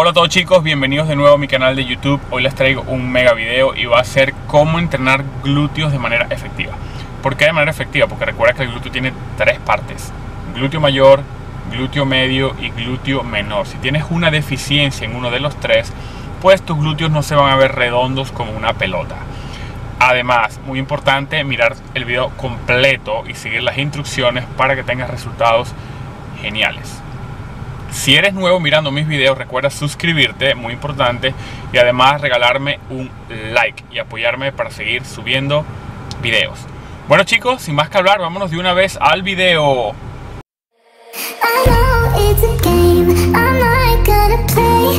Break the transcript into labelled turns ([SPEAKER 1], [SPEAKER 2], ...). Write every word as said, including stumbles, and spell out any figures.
[SPEAKER 1] Hola a todos chicos, bienvenidos de nuevo a mi canal de YouTube. Hoy les traigo un mega video y va a ser cómo entrenar glúteos de manera efectiva. ¿Por qué de manera efectiva? Porque recuerda que el glúteo tiene tres partes: glúteo mayor, glúteo medio y glúteo menor. Si tienes una deficiencia en uno de los tres, pues tus glúteos no se van a ver redondos como una pelota. Además, muy importante, mirar el video completo y seguir las instrucciones para que tengas resultados geniales. Si eres nuevo mirando mis videos, recuerda suscribirte, muy importante, y además regalarme un like y apoyarme para seguir subiendo videos. Bueno chicos, sin más que hablar, vámonos de una vez al video.